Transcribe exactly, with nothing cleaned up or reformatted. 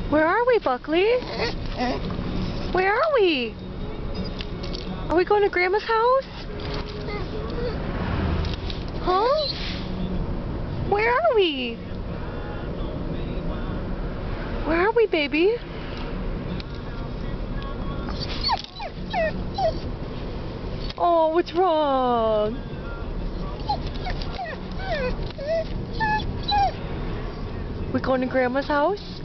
Where are we, Buckley? Where are we? Are we going to Grandma's house? Huh? Where are we? Where are we, baby? Oh, what's wrong? We going to Grandma's house?